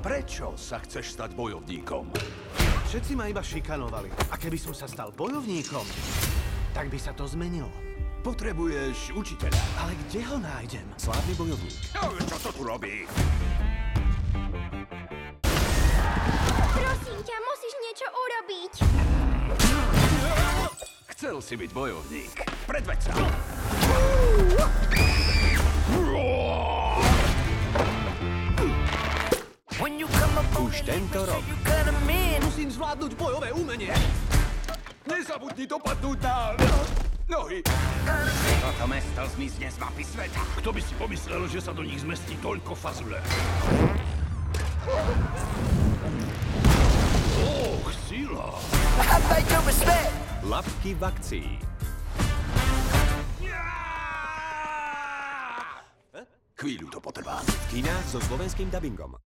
Prečo sa chceš stať bojovníkom? Všetci ma iba šikanovali. A keby som sa stal bojovníkom, tak by sa to zmenilo. Potrebuješ učiteľa. Ale kde ho nájdem? Slávny bojovník. Čo to tu robí? Prosím ťa, musíš niečo urobiť. Chcel si byť bojovník. Predveď sa. Už tento rok. Musím zvládnuť bojové umenie. Nezabudni dopadnúť na nohy. Toto mesto zmizne z mapy sveta. Kto by si pomyslel, že sa do nich zmestí toľko fazule? Sila. Labky v akcii. Chvíľu to potrvá. V kinách so slovenským dabingom.